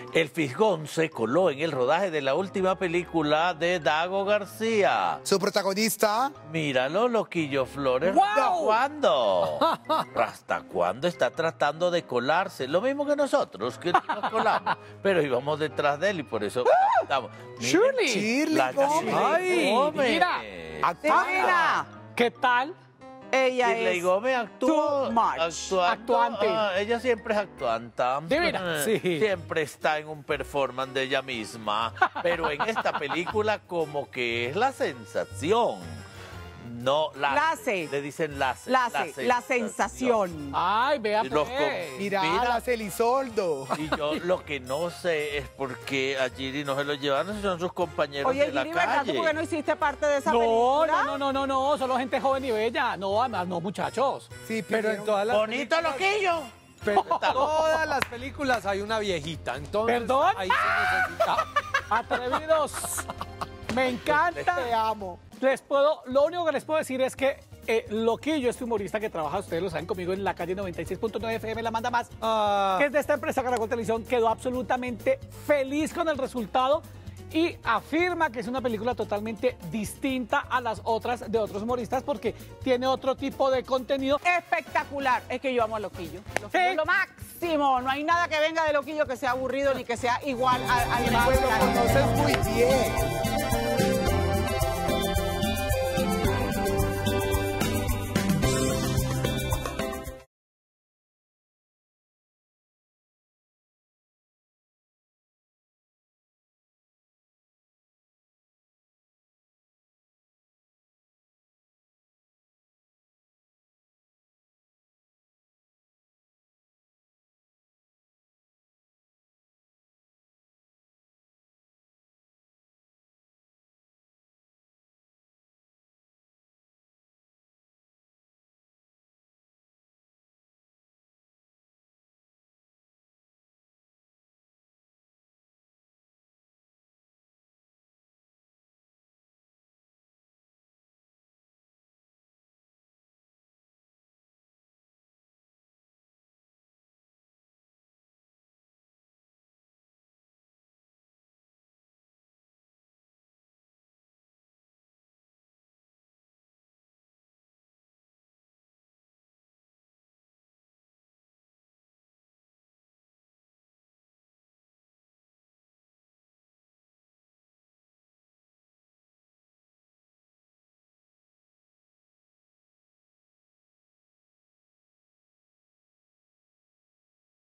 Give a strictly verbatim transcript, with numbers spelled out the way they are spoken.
El Fisgón se coló en el rodaje de la última película de Dago García. Su protagonista. Míralo, Loquillo Flores. ¡Wow! ¿Hasta cuándo? ¿Hasta cuándo está tratando de colarse? Lo mismo que nosotros, que nos colamos. Pero íbamos detrás de él y por eso estamos. Shirley. Shirley La Gómez. Ay, Gómez. mira. Actora. ¿Qué tal? Ella Shirley es Gómez actuó, too much. actuando, Actuante. ah, ella siempre es actuanta. Divina, sí. Siempre está en un performance de ella misma. Pero en esta película como que es la sensación. No, la, Lace. le dicen lace. la, se- la sensación. Ay, vea Y los pues. com- Mira, Mira. la Celisoldo. Y yo lo que no sé es por qué a Giri no se lo llevaron si son sus compañeros Oye, de la Giri, ¿verdad? ¿Tú calle. por qué no hiciste parte de esa No, película? no, no, no, no, solo gente joven y bella. No, además, no, muchachos. Sí, Pero en pidieron- todas las Bonito películas- Loquillo. pero en todas las películas hay una viejita, entonces ¿Perdón? ahí se necesita. Atrevidos. Me encanta. Te amo. Les puedo, lo único que les puedo decir es que eh, Loquillo, este humorista que trabaja, ustedes lo saben conmigo en la calle noventa y seis punto nueve F M, La Manda Más, Ah, que es de esta empresa Caracol Televisión, quedó absolutamente feliz con el resultado y afirma que es una película totalmente distinta a las otras de otros humoristas porque tiene otro tipo de contenido. Espectacular. Es que yo amo a Loquillo. Loquillo Sí. es lo máximo. No hay nada que venga de Loquillo que sea aburrido ni que sea igual al, al Pues lo conoces muy bien.